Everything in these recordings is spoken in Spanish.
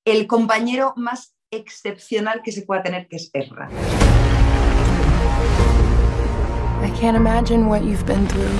el compañero más excepcional que se pueda tener, que es Ezra. I can't imagine what you've been through.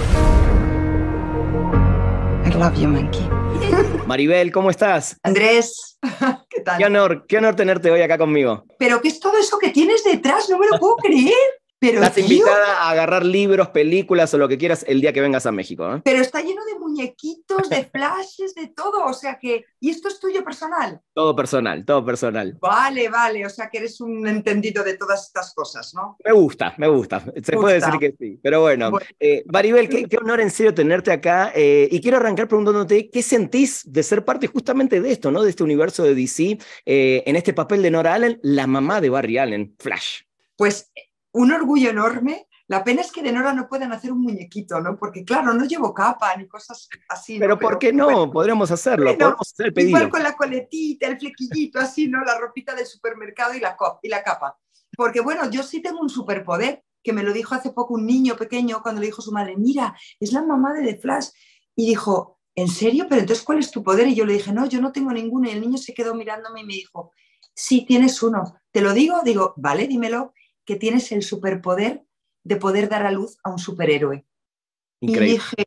I love you, Monkey. Maribel, ¿cómo estás? Andrés, ¿qué tal? Qué honor tenerte hoy acá conmigo. ¿Pero qué es todo eso que tienes detrás? No me lo puedo creer. Pero, Estás tío, invitada a agarrar libros, películas o lo que quieras el día que vengas a México, ¿eh? pero está lleno de muñequitos, de flashes, de todo. O sea que... ¿Y esto es tuyo personal? Todo personal, todo personal. Vale, vale. O sea que eres un entendido de todas estas cosas, ¿no? Me gusta. Se puede decir que sí. Pero bueno, Maribel, qué honor en serio tenerte acá. Y quiero arrancar preguntándote qué sentís de ser parte justamente de esto, ¿no? De este universo de DC, en este papel de Nora Allen, la mamá de Barry Allen, Flash. Pues un orgullo enorme. La pena es que de Nora no puedan hacer un muñequito, ¿no? Porque claro, no llevo capa ni cosas así. Pero ¿no? ¿por qué no? Bueno, Podríamos hacerlo, bueno, podemos hacer el pedido. igual con la coletita, el flequillito, así, ¿no? La ropita del supermercado y la capa. Porque bueno, yo sí tengo un superpoder, que me lo dijo hace poco un niño pequeño cuando le dijo a su madre, mira, es la mamá de The Flash. Y dijo, ¿en serio? Pero entonces, ¿cuál es tu poder? Y yo le dije, no, yo no tengo ninguno. Y el niño se quedó mirándome y me dijo, sí, tienes uno. ¿Te lo digo? Digo, vale, dímelo, que tienes el superpoder de poder dar a luz a un superhéroe. Increíble. Y dije,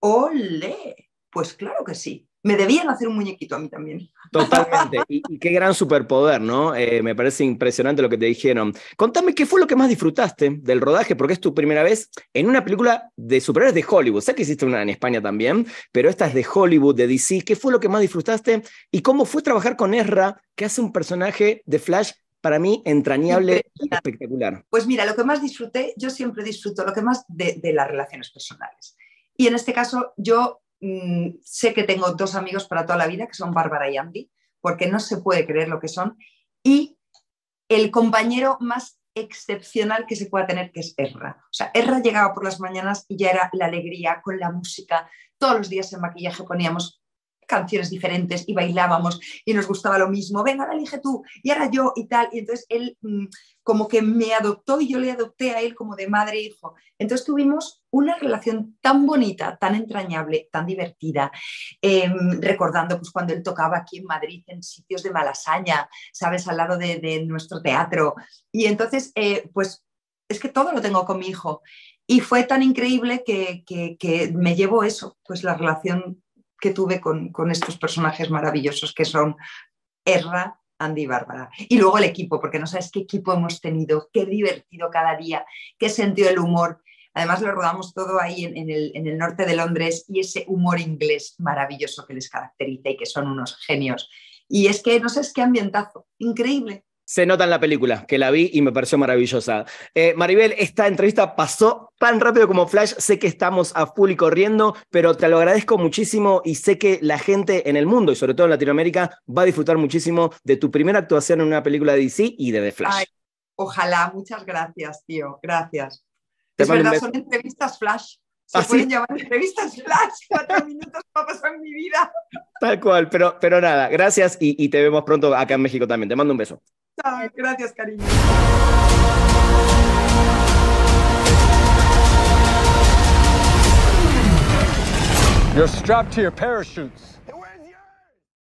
¡ole! Pues claro que sí. Me debían hacer un muñequito a mí también. Totalmente. Y qué gran superpoder, ¿no? Me parece impresionante lo que te dijeron. Contame qué fue lo que más disfrutaste del rodaje, porque es tu primera vez en una película de superhéroes de Hollywood. Sé que hiciste una en España también, pero esta es de Hollywood, de DC. ¿Qué fue lo que más disfrutaste? ¿Y cómo fue trabajar con Ezra, que hace un personaje de Flash para mí entrañable y espectacular? Pues mira, lo que más disfruté, yo siempre disfruto lo que más de las relaciones personales. Y en este caso yo sé que tengo dos amigos para toda la vida, que son Bárbara y Andy, porque no se puede creer lo que son. Y el compañero más excepcional que se pueda tener, que es Ezra. O sea, Ezra llegaba por las mañanas y ya era la alegría con la música. Todos los días en maquillaje poníamos canciones diferentes y bailábamos y nos gustaba lo mismo, venga, ahora elige tú y ahora yo y tal, y entonces él como que me adoptó y yo le adopté a él como de madre e hijo. Entonces tuvimos una relación tan bonita, tan entrañable, tan divertida, recordando pues cuando él tocaba aquí en Madrid en sitios de Malasaña, ¿sabes? Al lado de nuestro teatro, y entonces pues es que todo lo tengo con mi hijo y fue tan increíble que me llevo eso, pues la relación que tuve con estos personajes maravillosos que son Ezra, Andy y Bárbara. Y luego el equipo, porque no sabes qué equipo hemos tenido, qué divertido cada día, qué sentido del humor. Además lo rodamos todo ahí en el norte de Londres y ese humor inglés maravilloso que les caracteriza y que son unos genios. Y es que no sabes qué ambientazo, increíble. Se nota en la película, que la vi y me pareció maravillosa. Maribel, esta entrevista pasó tan rápido como Flash. Sé que estamos a full y corriendo, pero te lo agradezco muchísimo y sé que la gente en el mundo, y sobre todo en Latinoamérica, va a disfrutar muchísimo de tu primera actuación en una película de DC y de The Flash. Ay, ojalá, muchas gracias, tío, gracias. Te Es mando un verdad, beso. son entrevistas Flash. Se pueden llamar entrevistas Flash. 4 minutos va a pasar en mi vida. Tal cual, pero nada, gracias y te vemos pronto acá en México también. Te mando un beso. Chao, gracias, cariño. You're strapped to your parachutes.